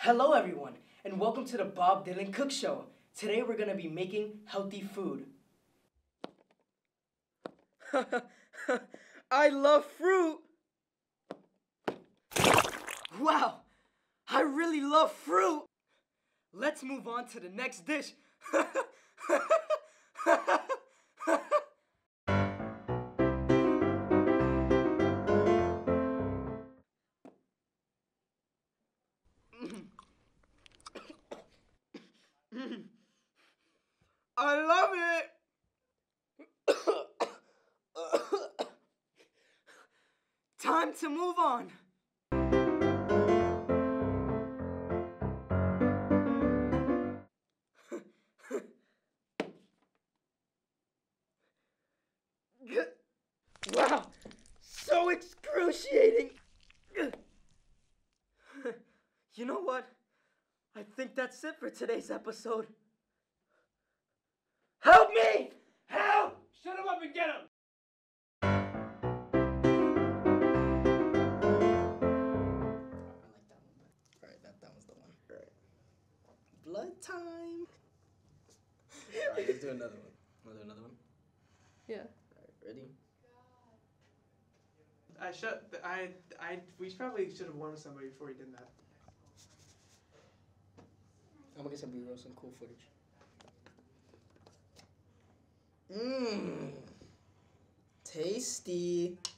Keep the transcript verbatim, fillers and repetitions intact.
Hello everyone, and welcome to the Bob Dylan Cook Show. Today we're going to be making healthy food. I love fruit! Wow, I really love fruit! Let's move on to the next dish. I love it! Time to move on. Wow, so excruciating. You know what? I think that's it for today's episode. Help me! Help! Shut him up and get him! I like that one. Alright, that, that was the one. Alright. Blood time! Alright, let's do another one. Wanna do another one? Yeah. Alright, ready? I should. I. I. We probably should have warned somebody before we did that. I'm gonna get some B-roll, some cool footage. Mmm. Tasty.